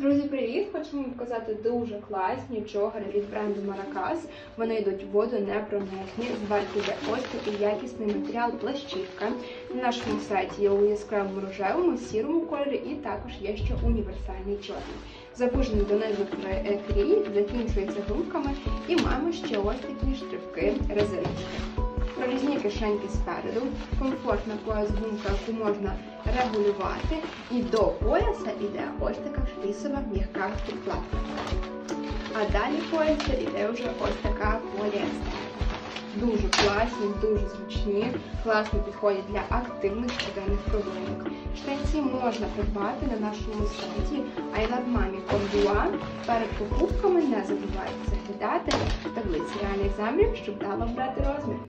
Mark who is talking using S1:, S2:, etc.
S1: Друзі, привіт! Хочемо вам показати дуже класні джогери від бренду Maracas. Вони йдуть водонепроникні, зверху йде ось такий якісний матеріал плащівка. На нашому сайті є у яскравому рожевому, сірому кольорі і також є ще універсальний чорний. Запужений донизу крій, закінчується гумками і маємо ще ось такі штрибки резиночки. Прорізні кишеньки спереду, комфортна пояс-гумка, яку можна регулювати, і до пояса йде ось така флісова м'яка підкладка. А далі пояса йде вже ось така поліестер. Дуже класні, дуже зручні, класно підходять для активних щоденних прогулянок. Штанці можна придбати на нашому сайті ilovemami.com.ua. Перед покупками не забувайте заглядати в таблиці реальних замірів, щоб дало брати розмір.